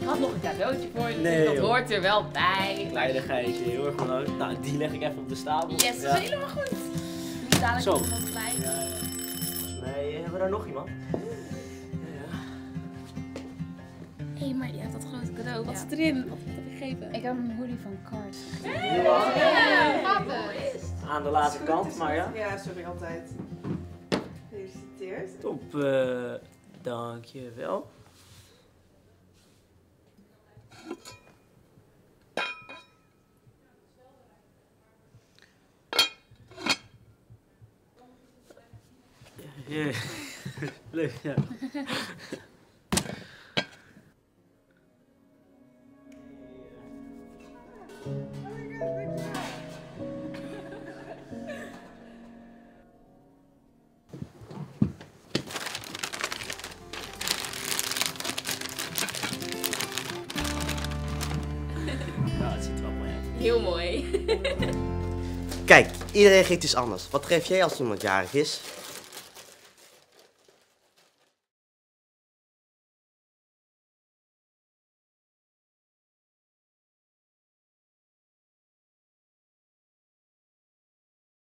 Ik had nog een cadeautje voor je. Nee, dat joh. hoort er wel bij. Kleinigheidje, heel erg belangrijk. Nou, die leg ik even op de stapel. Yes, dat Ja. is helemaal goed. Niet dadelijk Zo. nog wat gelijk. Ja, ja. Volgens mij hebben we daar nog iemand. Ja. Hé, maar je hebt dat grote cadeau. Wat zit erin? Wat heb je gegeven? Ik heb een hoodie van Cars. Aan de late kant, maar ja. Ja, sorry, altijd. Gefeliciteerd. Top, dankjewel. Ja, leuk, ja. Ja, het ziet er wel mooi uit. Heel mooi. Kijk, iedereen geeft iets anders. Wat geef jij als iemand jarig is?